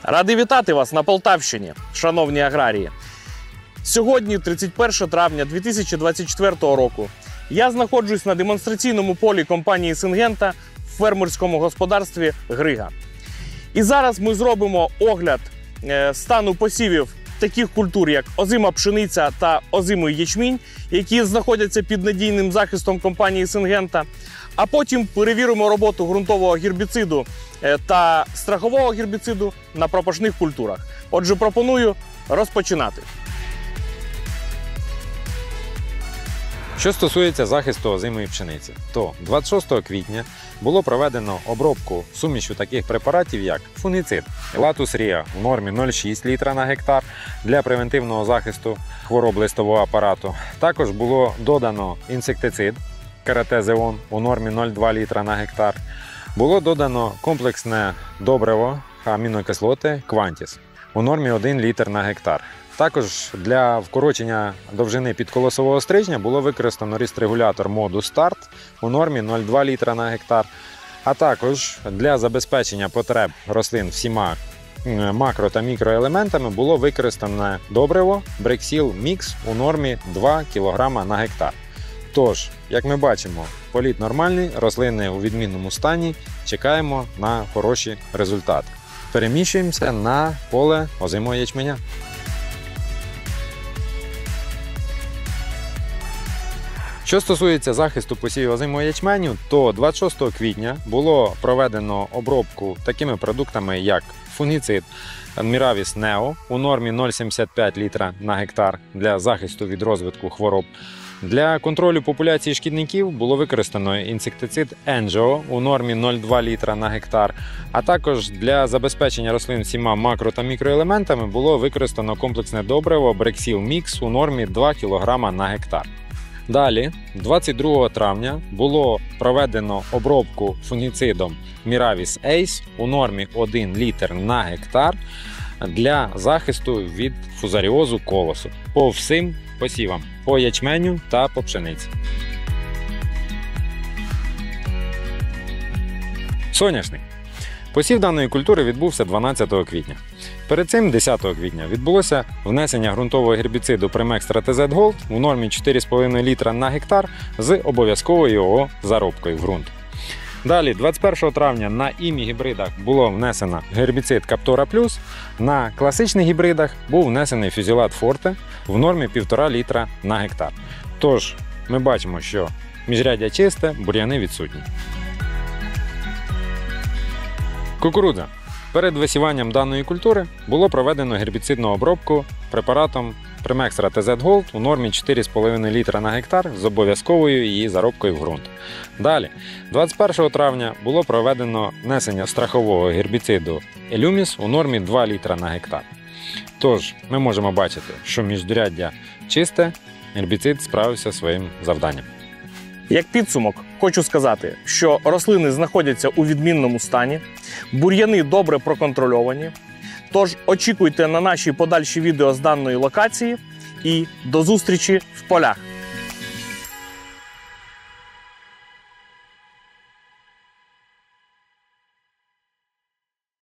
Радий вітати вас на Полтавщині, шановні аграрії. Сьогодні, 31 травня 2024 року, я знаходжусь на демонстраційному полі компанії Syngenta в фермерському господарстві Грига. І зараз ми зробимо огляд стану посівів таких культур, як озима пшениця та озимий ячмінь, які знаходяться під надійним захистом компанії Syngenta. А потім перевіримо роботу ґрунтового гербіциду та страхового гербіциду на пропашних культурах. Отже, пропоную розпочинати. Що стосується захисту озимої пшениці, то 26 квітня було проведено обробку сумішю таких препаратів, як фунгіцид Latus Rea в нормі 0,6 літра на гектар для превентивного захисту хвороб листового апарату. Також було додано інсектицид Каратезеон у нормі 0,2 літра на гектар. Було додано комплексне добриво амінокислоти Quantis у нормі 1 літр на гектар. Також для вкорочення довжини підколосового стрижня було використано ріст-регулятор Modus Start у нормі 0,2 літра на гектар. А також для забезпечення потреб рослин всіма макро- та мікроелементами було використано добриво Brexil Mix у нормі 2 кг на гектар. Тож, як ми бачимо, політ нормальний, рослини у відмінному стані, чекаємо на хороші результати. Переміщуємося на поле озимого ячменя. Що стосується захисту посівів озимого ячменю, то 26 квітня було проведено обробку такими продуктами, як фунгіцид Miravis Neo у нормі 0,75 літра на гектар для захисту від розвитку хвороб. Для контролю популяції шкідників було використано інсектицид Angio у нормі 0,2 літра на гектар, а також для забезпечення рослин всіма макро- та мікроелементами було використано комплексне добриво Brexil Mix у нормі 2 кг на гектар. Далі, 22 травня, було проведено обробку фунгіцидом Miravis Ace у нормі 1 літр на гектар для захисту від фузаріозу колосу по всім посівам, по ячменю та по пшениці. Соняшник. Посів даної культури відбувся 12 квітня. Перед цим, 10 квітня, відбулося внесення ґрунтового гербіциду Premaxtra TZ Gold у нормі 4,5 літра на гектар з обов'язковою його заробкою в ґрунт. Далі, 21 травня на імі-гібридах було внесено гербіцид Captora Plus, на класичних гібридах був внесений фюзілат Forte в нормі 1,5 літра на гектар. Тож, ми бачимо, що міжряддя чисте, бур'яни відсутні. Кукурудза. Перед висіванням даної культури було проведено гербіцидну обробку препаратом Premaxtra TZ Gold у нормі 4,5 літра на гектар з обов'язковою її заробкою в ґрунт. Далі, 21 травня було проведено внесення страхового гербіциду Illumis у нормі 2 літра на гектар. Тож, ми можемо бачити, що міжряддя чисте, гербіцид справився зі своїм завданням. Як підсумок, хочу сказати, що рослини знаходяться у відмінному стані, бур'яни добре проконтрольовані, тож очікуйте на наші подальші відео з даної локації і до зустрічі в полях!